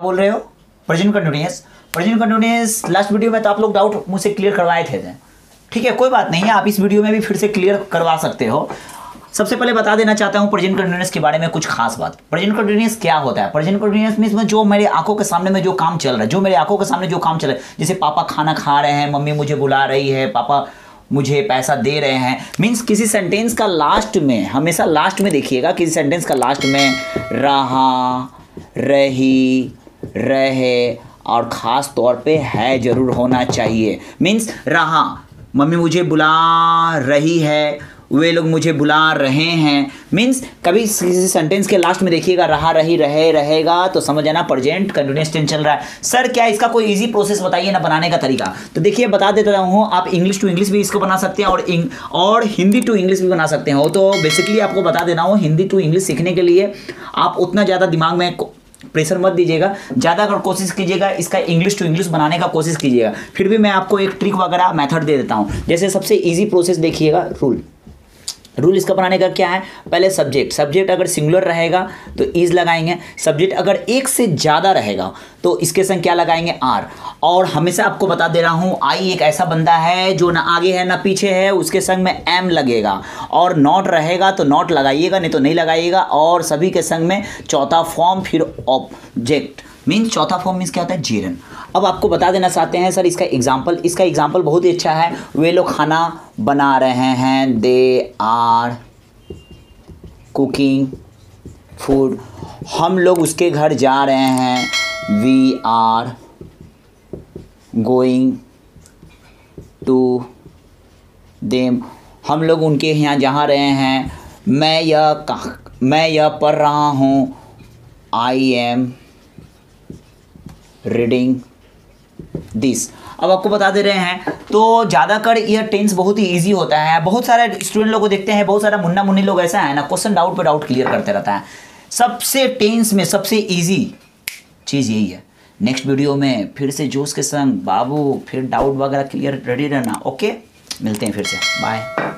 बोल रहे हो? Present continuous. Present continuous last video में तो आप लोग डाउट मुझसे क्लियर करवाए थे। ठीक है, कोई बात नहीं है, आप इस वीडियो में भी फिर से क्लियर करवा सकते हो। सबसे पहले बता देना चाहता हूं प्रेजेंट कंटिन्यूअस के बारे में कुछ खास बात। प्रेजेंट कंटिन्यूअस क्या होता है? प्रेजेंट कंटिन्यूअस मींस में जो मेरे आंखों के सामने में जो काम चल रहा है, जो मेरे आंखों के सामने जो काम चल रहा है, जैसे पापा खाना खा रहे हैं, मम्मी मुझे बुला रही है, पापा मुझे पैसा दे रहे हैं, मींस किसी सेंटेंस का लास्ट में, हमेशा लास्ट में देखिएगा, किसी सेंटेंस का लास्ट में रहा, रही, रहे और ख़ास तौर पे है जरूर होना चाहिए। मींस रहा, मम्मी मुझे बुला रही है, वे लोग मुझे बुला रहे हैं। मींस कभी किसी सेंटेंस के लास्ट में देखिएगा रहा, रही, रहे, रहेगा तो समझ आना प्रेजेंट कंटिन्यूअस टेंस चल रहा है। सर क्या इसका कोई इजी प्रोसेस बताइए ना बनाने का तरीका। तो देखिए बता देता हूँ, आप इंग्लिश टू इंग्लिश भी इसको बना सकते हैं और हिंदी टू इंग्लिश भी बना सकते हो। तो बेसिकली आपको बता देना हो, हिंदी टू इंग्लिश सीखने के लिए आप उतना ज़्यादा दिमाग में प्रेशर मत दीजिएगा, ज़्यादा अगर कोशिश कीजिएगा इसका इंग्लिश टू इंग्लिश बनाने का कोशिश कीजिएगा। फिर भी मैं आपको एक ट्रिक वगैरह मेथड दे देता हूँ। जैसे सबसे इजी प्रोसेस देखिएगा, रूल इसका बनाने का क्या है? पहले सब्जेक्ट अगर सिंगुलर रहेगा तो इज लगाएंगे, सब्जेक्ट अगर एक से ज़्यादा रहेगा तो इसके संग क्या लगाएंगे? आर। और हमेशा आपको बता दे रहा हूँ, आई एक ऐसा बंदा है जो ना आगे है ना पीछे है, उसके संग में एम लगेगा। और नॉट रहेगा तो नॉट लगाइएगा, नहीं तो नहीं लगाइएगा। और सभी के संग में चौथा फॉर्म फिर ऑब्जेक्ट, मीन्स चौथा फॉर्म मीन्स क्या होता है? जेरन। अब आपको बता देना चाहते हैं सर इसका एग्जाम्पल बहुत ही अच्छा है। वे लोग खाना बना रहे हैं, दे आर कुकिंग फूड। हम लोग उसके घर जा रहे हैं, we are going to them. हम लोग उनके यहाँ जा रहे हैं, मैं यह पढ़ रहा हूँ, आई एम रीडिंग दिस। अब आपको बता दे रहे हैं तो ज़्यादातर यह टेंस बहुत ही इजी होता है। बहुत सारे स्टूडेंट लोग को देखते हैं, बहुत सारा मुन्ना मुन्नी लोग ऐसा है ना, क्वेश्चन डाउट पे डाउट क्लियर करते रहता है। सबसे टेंस में सबसे इजी चीज़ यही है। नेक्स्ट वीडियो में फिर से जोश के संग बाबू फिर डाउट वगैरह क्लियर रेडी रहना। ओके, मिलते हैं फिर से, बाय।